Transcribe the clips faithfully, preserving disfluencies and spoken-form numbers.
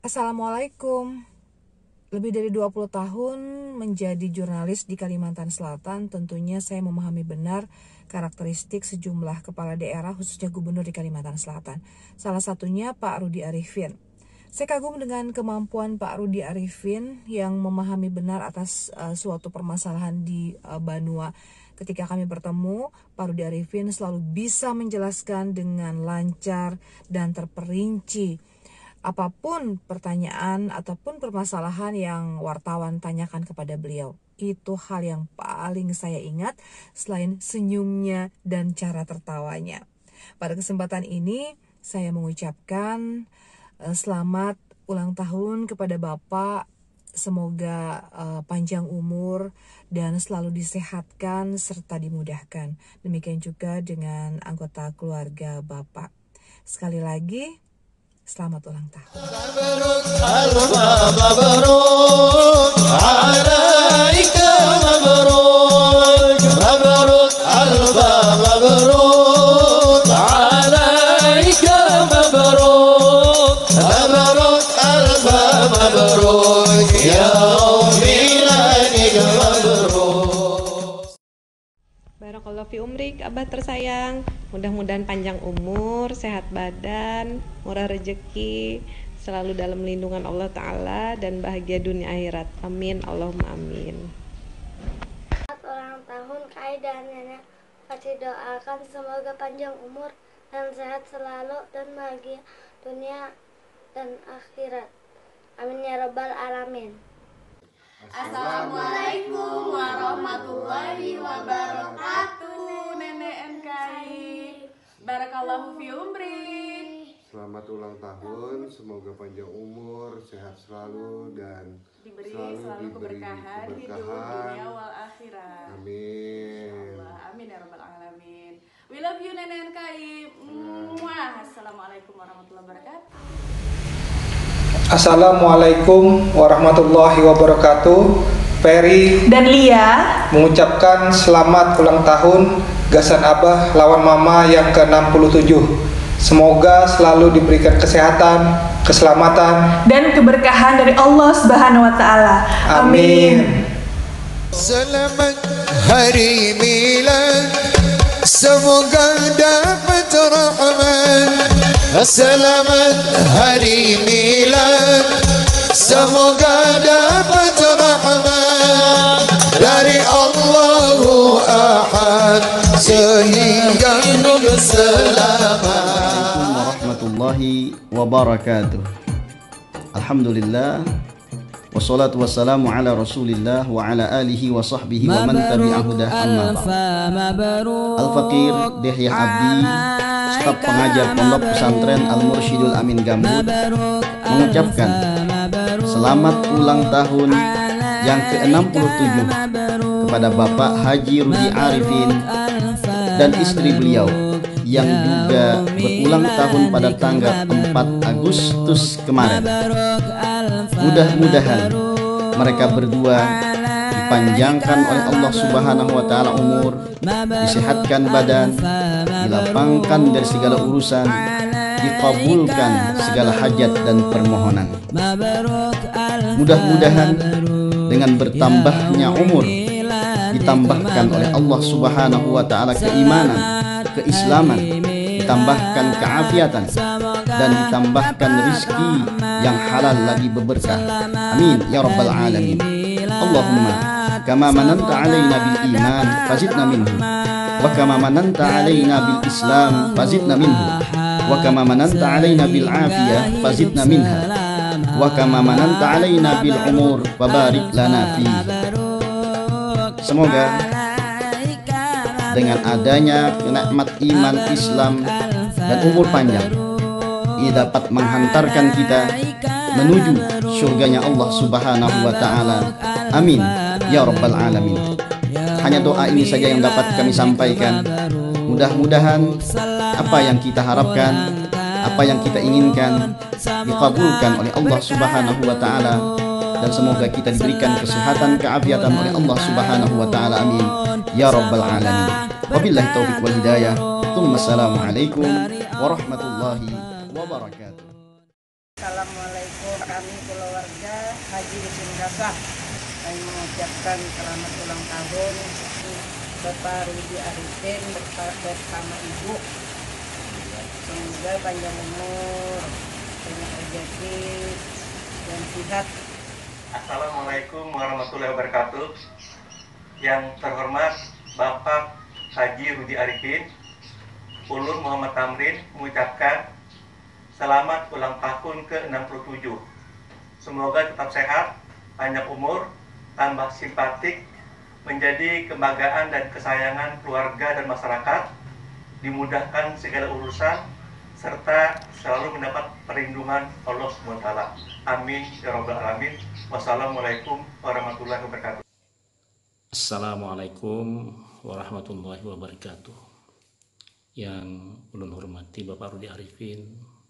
Assalamualaikum. Lebih dari dua puluh tahun menjadi jurnalis di Kalimantan Selatan, tentunya saya memahami benar karakteristik sejumlah kepala daerah, khususnya gubernur di Kalimantan Selatan. Salah satunya Pak Rudy Arifin. Saya kagum dengan kemampuan Pak Rudy Arifin yang memahami benar atas uh, suatu permasalahan di uh, Banua. Ketika kami bertemu, Pak Rudy Arifin selalu bisa menjelaskan dengan lancar dan terperinci apapun pertanyaan ataupun permasalahan yang wartawan tanyakan kepada beliau. Itu hal yang paling saya ingat selain senyumnya dan cara tertawanya. Pada kesempatan ini saya mengucapkan uh, selamat ulang tahun kepada Bapak. Semoga uh, panjang umur dan selalu disehatkan serta dimudahkan. Demikian juga dengan anggota keluarga Bapak. Sekali lagi, selamat ulang tahun. Barakallahu fi umrik, Abah tersayang. Mudah-mudahan panjang umur, sehat badan, murah rezeki, selalu dalam lindungan Allah Ta'ala, dan bahagia dunia akhirat. Amin, Allahumma amin. Ulang tahun Kai dan Nenek, Fatih doakan semoga panjang umur dan sehat selalu dan bahagia dunia dan akhirat. Amin ya rabbal alamin. Assalamualaikum warahmatullahi wabarakatuh. Nenek N K I, barakallahu fi umri. Selamat ulang tahun, semoga panjang umur, sehat selalu dan diberi selalu, selalu diberi keberkahan, keberkahan hidup dunia wal akhirat. Amin. Allah, amin ya rabbal alamin. We love you Nenek N K I. Muah. Assalamualaikum warahmatullahi wabarakatuh. Assalamualaikum warahmatullahi wabarakatuh. Ferry dan Lia mengucapkan selamat ulang tahun Gasan Abah lawan Mama yang ke enam puluh tujuh. Semoga selalu diberikan kesehatan, keselamatan dan keberkahan dari Allah Subhanahu wa taala. Amin. Selamat hari milad, semoga dapat rahmat. Selamat hari milad, semoga dapat rahmat dari Allahu Ahad sehingga selamat. Assalamualaikum warahmatullahi wabarakatuh. Alhamdulillah, wassalatu wassalamu ala rasulillah wa ala alihi wa sahbihi wa man tabi'ahudah amma ba'd. Al-Faqir Dehya Abdi, staf pengajar Pondok Pesantren Al-Mursyidul Amin Gambut, mengucapkan selamat ulang tahun yang ke enam puluh tujuh kepada Bapak Haji Rudy Arifin dan istri beliau yang juga berulang tahun pada tanggal empat Agustus kemarin. Mudah-mudahan mereka berdua dipanjangkan oleh Allah Subhanahu wa taala umur, disehatkan badan, dilapangkan dari segala urusan, dikabulkan segala hajat dan permohonan. Mudah-mudahan dengan bertambahnya umur ditambahkan oleh Allah Subhanahu wa taala keimanan, keislaman, ditambahkan keafiatan dan ditambahkan rizki yang halal lagi berberkah. Amin ya rabbal alamin. Allahumma kama mananta alaina bil iman fazidna minhu, wa kama mananta alaina bil islam fazidna minhu, wa kama mananta alaina bil afiyah fazidna minha, wa kama mananta alaina bil umur fabarik lana fi. Semoga dengan adanya nikmat iman, Islam dan umur panjang ia dapat menghantarkan kita menuju surganya Allah Subhanahu wa taala. Amin ya rabbal alamin. Hanya doa ini saja yang dapat kami sampaikan. Mudah-mudahan apa yang kita harapkan, apa yang kita inginkan dikabulkan oleh Allah Subhanahu wa taala, dan semoga kita diberikan kesehatan, keafiatan oleh Allah Subhanahu wa taala. Amin ya rabbal alamin. Wabillahi taufiq wal hidayah. Assalamualaikum warahmatullahi wabarakatuh. Assalamualaikum kami keluarga Haji Rusin Gasah. Kami mengucapkan selamat ulang tahun Bapak Rudi Arifin bersama Ibu. Semoga panjang umur, banyak rezeki dan sehat. Assalamualaikum warahmatullahi wabarakatuh. Yang terhormat Bapak Haji Rudi Arifin, Ulun Muhammad Tamrin mengucapkan selamat ulang tahun ke enam puluh tujuh. Semoga tetap sehat, panjang umur, tambah simpatik, menjadi kebanggaan dan kesayangan keluarga dan masyarakat, dimudahkan segala urusan, serta selalu mendapat perlindungan Allah subhanahu wa taala. Amin ya rabbal alamin. Wassalamualaikum warahmatullahi wabarakatuh. Assalamualaikum warahmatullahi wabarakatuh. Yang ulun hormati Bapak Rudi Arifin,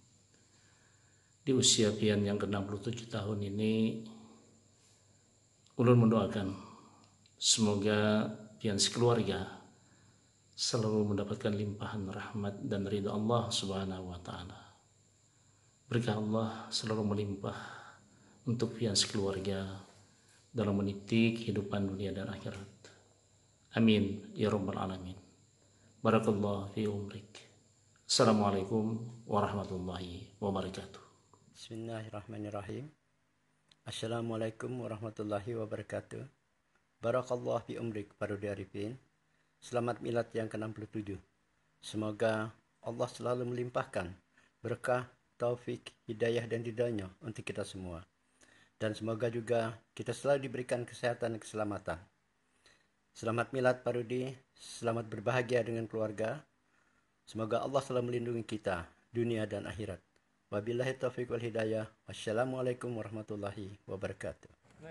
di usia pian yang ke enam puluh tujuh tahun ini, ulun mendoakan semoga pian sekeluarga selalu mendapatkan limpahan rahmat dan ridha Allah subhanahu wa ta'ala. Berkah Allah selalu melimpah untuk pian sekeluarga dalam meniti kehidupan dunia dan akhirat. Amin ya rabbal alamin. Barakallahu fi umrik. Assalamualaikum warahmatullahi wabarakatuh. Bismillahirrahmanirrahim. Assalamualaikum warahmatullahi wabarakatuh. Barakallahu fi umrik Pak Rudi Arifin. Selamat milad yang ke enam puluh tujuh. Semoga Allah selalu melimpahkan berkah, taufik, hidayah dan ridhanya untuk kita semua. Dan semoga juga kita selalu diberikan kesehatan dan keselamatan. Selamat milad Pak Rudi, selamat berbahagia dengan keluarga. Semoga Allah selalu melindungi kita, dunia dan akhirat. Wabillahi taufiq wal hidayah. Wassalamualaikum warahmatullahi wabarakatuh.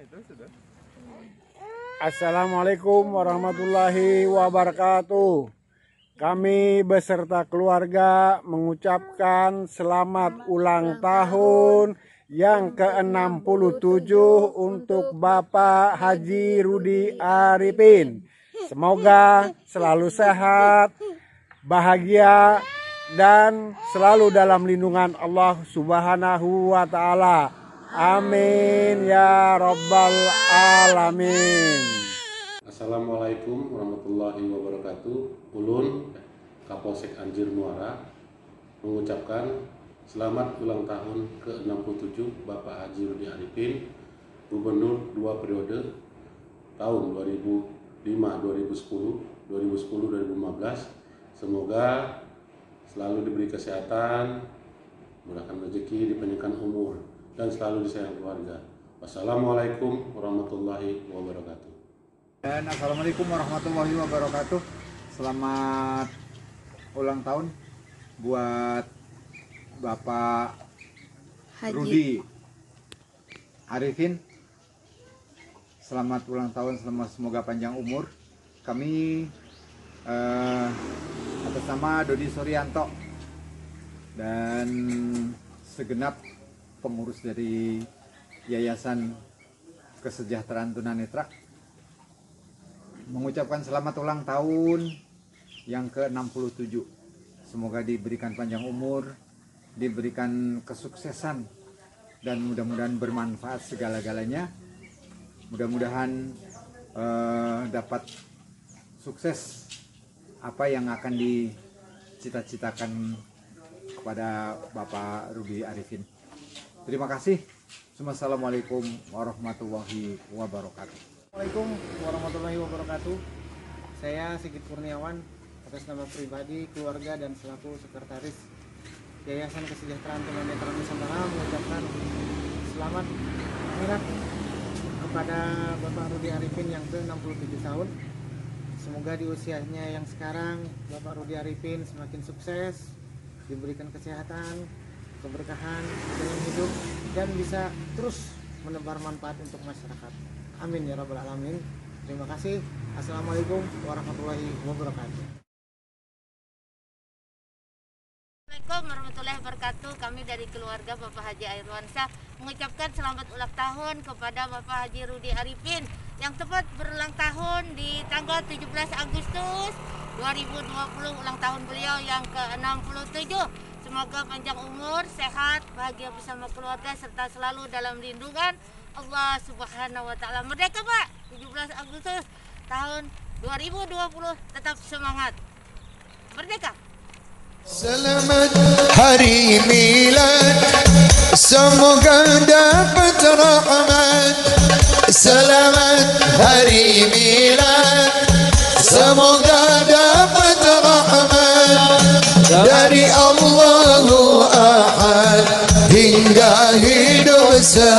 Assalamualaikum warahmatullahi wabarakatuh. Kami beserta keluarga mengucapkan selamat ulang tahun yang ke enam puluh tujuh untuk Bapak Haji Rudi Arifin. Semoga selalu sehat, bahagia, dan selalu dalam lindungan Allah Subhanahu wa ta'ala. Amin ya rabbal alamin. Assalamualaikum warahmatullahi wabarakatuh. Ulun Kapolsek Anjir Muara mengucapkan selamat ulang tahun ke enam puluh tujuh Bapak Haji Rudi Arifin, Gubernur dua periode tahun dua ribu lima sampai dua ribu sepuluh, dua ribu sepuluh sampai dua ribu lima belas. Semoga selalu diberi kesehatan, murahkan rezeki, dipanjangkan umur, dan selalu disayang keluarga. Wassalamualaikum warahmatullahi wabarakatuh. Dan assalamualaikum warahmatullahi wabarakatuh. Selamat ulang tahun buat Bapak Haji Rudi Arifin. Selamat ulang tahun, selamat semoga panjang umur. Kami eh, atas nama Dodi Suryanto dan segenap pengurus dari Yayasan Kesejahteraan Tunanetra mengucapkan selamat ulang tahun yang ke enam puluh tujuh. Semoga diberikan panjang umur, diberikan kesuksesan, dan mudah-mudahan bermanfaat segala-galanya. Mudah-mudahan eh, dapat sukses apa yang akan dicita-citakan kepada Bapak Rudi Arifin. Terima kasih. Assalamualaikum warahmatullahi wabarakatuh. Assalamualaikum warahmatullahi wabarakatuh. Saya Sigit Kurniawan atas nama pribadi, keluarga, dan selaku sekretaris Yayasan Kesejahteraan Tunanetra Nusantara mengucapkan selamat milad kepada Bapak Rudi Arifin yang ke enam puluh tujuh tahun. Semoga di usianya yang sekarang Bapak Rudi Arifin semakin sukses, diberikan kesehatan, keberkahan dalam hidup, dan bisa terus menebar manfaat untuk masyarakat. Amin ya rabbal alamin. Terima kasih. Assalamualaikum warahmatullahi wabarakatuh. Assalamualaikum warahmatullahi wabarakatuh. Kami dari keluarga Bapak Haji Airwansyah mengucapkan selamat ulang tahun kepada Bapak Haji Rudi Arifin yang tepat berulang tahun di tanggal tujuh belas Agustus dua ribu dua puluh, ulang tahun beliau yang ke enam puluh tujuh. semoga panjang umur, sehat, bahagia bersama keluarga serta selalu dalam lindungan Allah Subhanahu wa taala. Merdeka, Pak. tujuh belas Agustus tahun dua ribu dua puluh, tetap semangat. Merdeka. Selamat hari milad, semoga dapat rahmat. Selamat hari milad, semoga dapat rahmat dari Allahu Ahad hingga hidup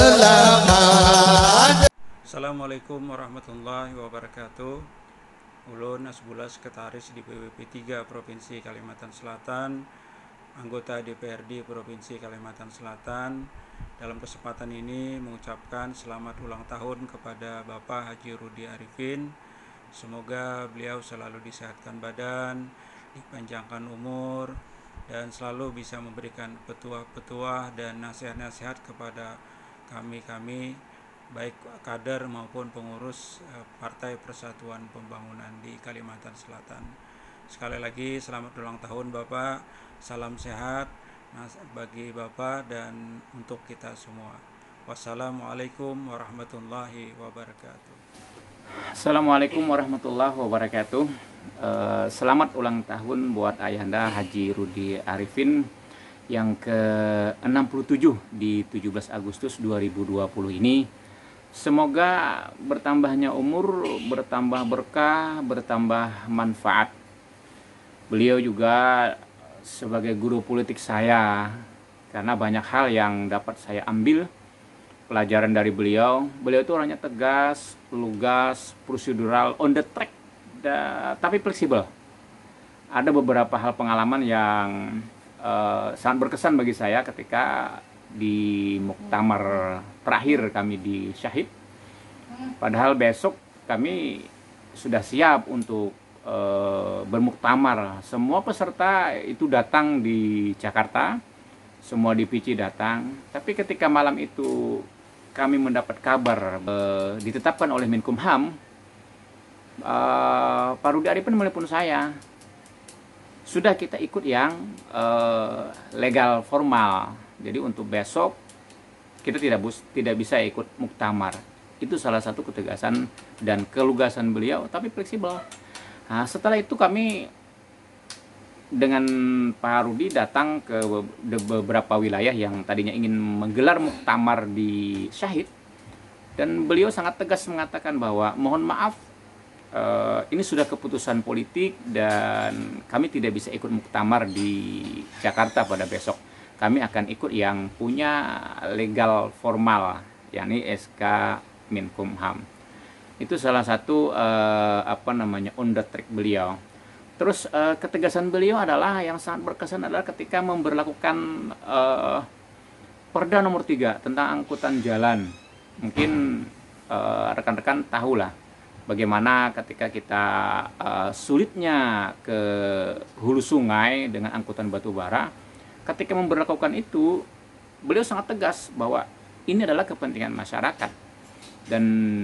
selamat. Assalamualaikum warahmatullahi wabarakatuh. Ulun Asbullah, Sekretaris di P W P tiga Provinsi Kalimantan Selatan, anggota D P R D Provinsi Kalimantan Selatan, dalam kesempatan ini mengucapkan selamat ulang tahun kepada Bapak Haji Rudi Arifin. Semoga beliau selalu disehatkan badan, dipanjangkan umur, dan selalu bisa memberikan petuah-petuah dan nasihat-nasihat kepada kami-kami, baik kader maupun pengurus Partai Persatuan Pembangunan di Kalimantan Selatan. Sekali lagi selamat ulang tahun Bapak, salam sehat bagi Bapak dan untuk kita semua. Wassalamualaikum warahmatullahi wabarakatuh. Assalamualaikum warahmatullahi wabarakatuh. Uh, selamat ulang tahun buat Ayahanda Haji Rudi Arifin yang ke enam puluh tujuh di tujuh belas Agustus dua ribu dua puluh ini. Semoga bertambahnya umur, bertambah berkah, bertambah manfaat. Beliau juga sebagai guru politik saya, karena banyak hal yang dapat saya ambil pelajaran dari beliau. Beliau itu orangnya tegas, lugas, prosedural, on the track, da, tapi fleksibel. Ada beberapa hal pengalaman yang uh, sangat berkesan bagi saya ketika di muktamar terakhir kami di Syahid. Padahal besok kami sudah siap untuk e, bermuktamar. Semua peserta itu datang di Jakarta, semua D P C datang. Tapi ketika malam itu kami mendapat kabar e, ditetapkan oleh Menkumham, e, Pak Rudi Arifin menelpon saya. Sudah kita ikut yang e, legal formal. Jadi untuk besok kita tidak bus, tidak bisa ikut muktamar. Itu salah satu ketegasan dan kelugasan beliau, tapi fleksibel. Nah, setelah itu kami dengan Pak Rudi datang ke beberapa wilayah yang tadinya ingin menggelar muktamar di Syahid, dan beliau sangat tegas mengatakan bahwa mohon maaf, eh, ini sudah keputusan politik dan kami tidak bisa ikut muktamar di Jakarta pada besok. Kami akan ikut yang punya legal formal, yakni S K Menkumham. Itu salah satu uh, apa namanya on the track beliau. Terus uh, ketegasan beliau adalah yang sangat berkesan adalah ketika memberlakukan uh, Perda nomor tiga tentang angkutan jalan. Mungkin rekan-rekan uh, tahulah bagaimana ketika kita uh, sulitnya ke hulu sungai dengan angkutan batu bara. Ketika memberlakukan itu, beliau sangat tegas bahwa ini adalah kepentingan masyarakat. Dan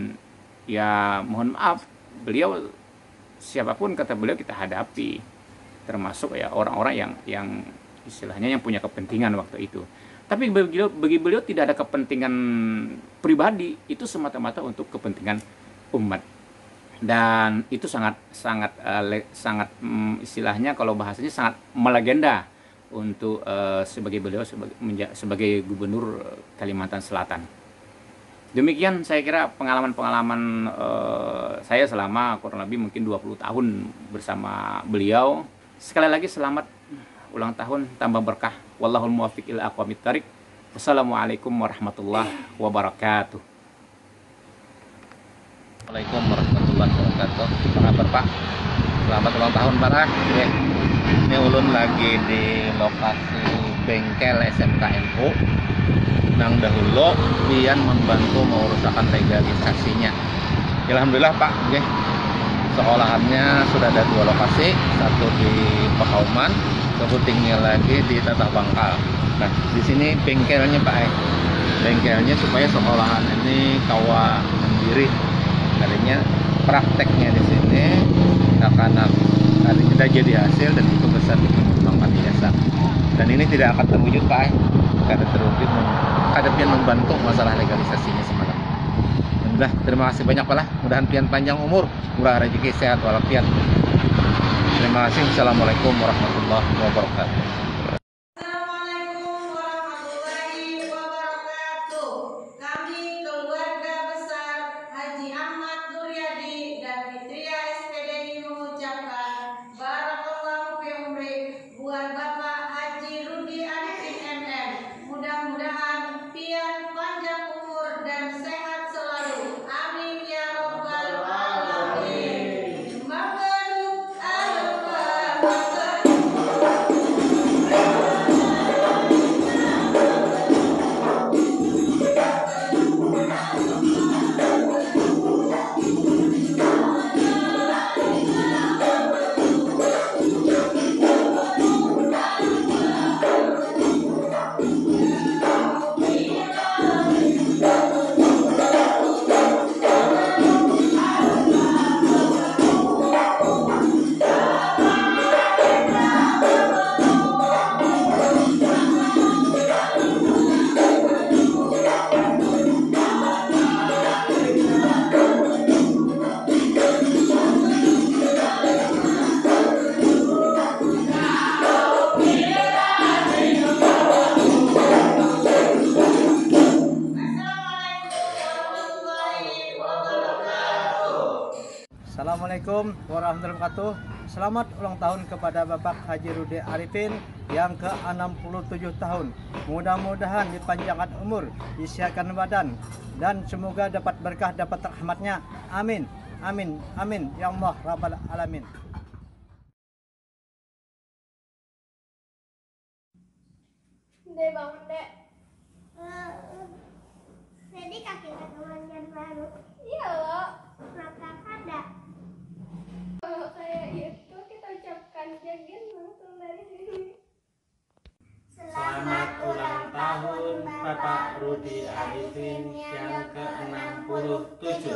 ya mohon maaf, beliau siapapun kata beliau kita hadapi, termasuk ya orang-orang yang yang istilahnya yang punya kepentingan waktu itu. Tapi bagi beliau, bagi beliau tidak ada kepentingan pribadi, itu semata-mata untuk kepentingan umat. Dan itu sangat sangat uh, le, sangat um, istilahnya kalau bahasanya sangat melegenda untuk uh, sebagai beliau sebagai, sebagai gubernur Kalimantan Selatan. Demikian saya kira pengalaman-pengalaman uh, saya selama kurang lebih mungkin dua puluh tahun bersama beliau. Sekali lagi selamat ulang tahun, tambah berkah. Wallahul muwaffiq ila aqwamit thariq. Wassalamualaikum warahmatullahi wabarakatuh. Assalamualaikum warahmatullahi wabarakatuh. Apa kabar Pak? Selamat ulang tahun Pak. Ini ulun lagi di lokasi bengkel S M K N U nang dahulu pian membantu mengurusakan legalisasinya. Alhamdulillah Pak, nggih. Sekolahannya sudah ada dua lokasi, satu di Pakauman, keputingnya lagi di Tatah Bangkal. Nah, di sini bengkelnya Pak, eh. bengkelnya supaya sekolahan ini kawa mandiri. Artinya prakteknya di sini anak-anak kita jadi hasil dan itu besar mengembangkan jasa. Dan ini tidak akan terwujud Pak, karena terwujud ada pian membantu masalah legalisasinya semalam. Udah, terima kasih banyak Pak lah. Mudahan pian panjang umur, murah rezeki, sehat walafiat. Terima kasih. Assalamualaikum warahmatullahi wabarakatuh. Assalamualaikum warahmatullahi wabarakatuh. Selamat ulang tahun kepada Bapak Haji Rudi Arifin yang ke enam puluh tujuh tahun. Mudah-mudahan dipanjangkan umur, disehatkan badan, dan semoga dapat berkah, dapat rahmatnya. Amin, amin, amin, ya Allah Rabbal Alamin. Dek, bangun dek. Jadi kaki kemanjan baru. Iya loh. Maka ada. Kalau kayak itu kita ucapkan jagin langsung dari sini. Selamat ulang tahun Bapak Rudi Arifin yang ke enam puluh tujuh.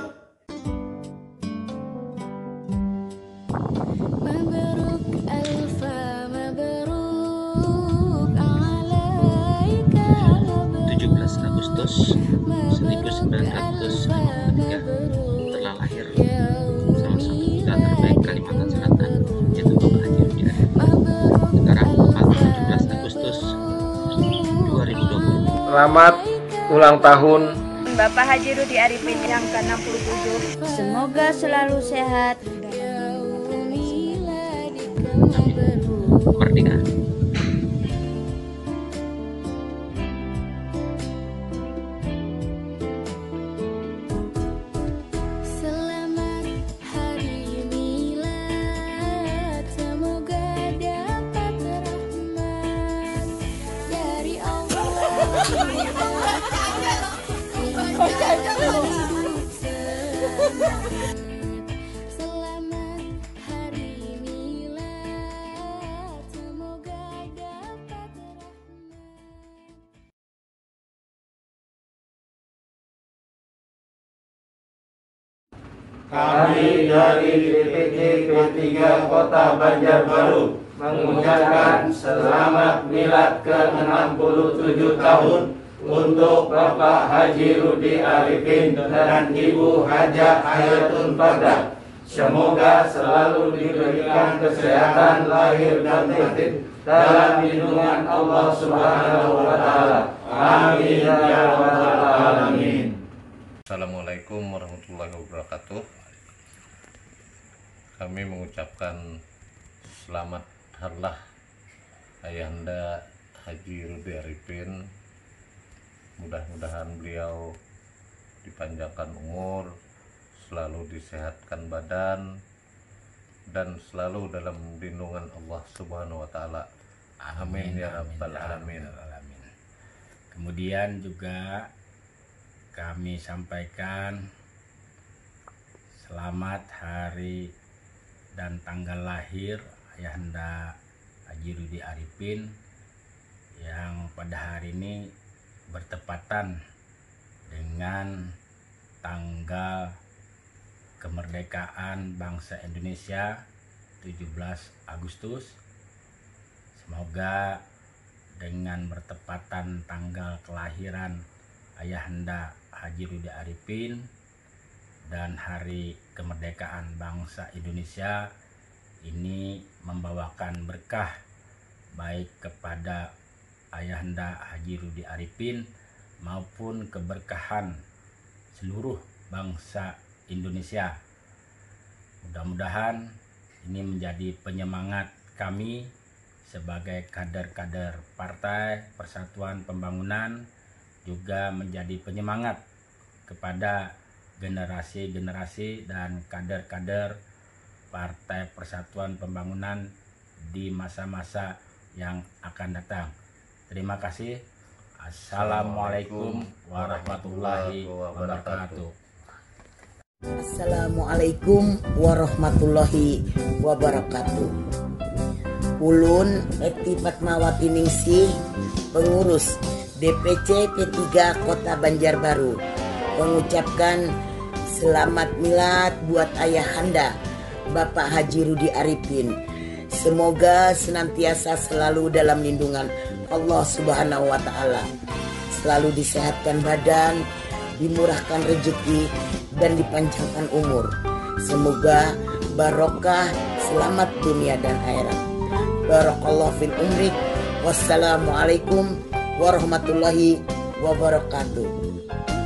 Mabruk alfa mabruk alaika tujuh belas Agustus seribu sembilan ratus lima puluh tiga telah lahir salah satu duta terbaik Kalimantan Selatan, yaitu Bapak Haji Rudi Arifin. Sekarang tanggal tujuh belas Agustus dua ribu dua puluh. Selamat ulang tahun Bapak Haji Rudi Arifin yang ke enam puluh tujuh. Semoga selalu sehat. Merdeka. Selamat hari milad, semoga dapat rahmat dari Allah. Selamat hari milad, semoga dapat Kami dari D P C P tiga Kota Banjarbaru mengucapkan selamat milad ke enam puluh tujuh tahun untuk Bapak Haji Rudi Arifin dan Ibu Hajah Hayatun Fardah. Semoga selalu diberikan kesehatan lahir dan batin dalam lindungan Allah Subhanahu wa Ta'ala. Amin ya rabbal alamin. Assalamualaikum warahmatullahi wabarakatuh. Kami mengucapkan selamat harlah Ayahanda Haji Rudi Arifin. Mudah-mudahan beliau dipanjangkan umur, selalu disehatkan badan, dan selalu dalam lindungan Allah Subhanahu wa Ta'ala. Amin ya rabbal alamin. Kemudian juga kami sampaikan selamat hari dan tanggal lahir Ayahanda Haji Rudi Arifin yang pada hari ini bertepatan dengan tanggal kemerdekaan bangsa Indonesia tujuh belas Agustus. Semoga dengan bertepatan tanggal kelahiran Ayahanda Haji Rudi Arifin dan Hari Kemerdekaan Bangsa Indonesia ini membawakan berkah baik kepada Ayahanda Haji Rudi Arifin maupun keberkahan seluruh bangsa Indonesia. Mudah-mudahan ini menjadi penyemangat kami sebagai kader-kader Partai Persatuan Pembangunan, juga menjadi penyemangat kepada generasi-generasi dan kader-kader Partai Persatuan Pembangunan di masa-masa yang akan datang. Terima kasih. Assalamualaikum warahmatullahi wabarakatuh. Assalamualaikum warahmatullahi wabarakatuh. Ulun Eti Fatmawati Ningsih, pengurus D P C P tiga Kota Banjarbaru, mengucapkan selamat milad buat Ayahanda Bapak Haji Rudi Arifin. Semoga senantiasa selalu dalam lindungan Allah Subhanahu wa Ta'ala, selalu disehatkan badan, dimurahkan rezeki, dan dipanjangkan umur. Semoga barokah, selamat dunia dan akhirat. Barakallahu fil umrik. Wassalamualaikum warahmatullahi wabarakatuh.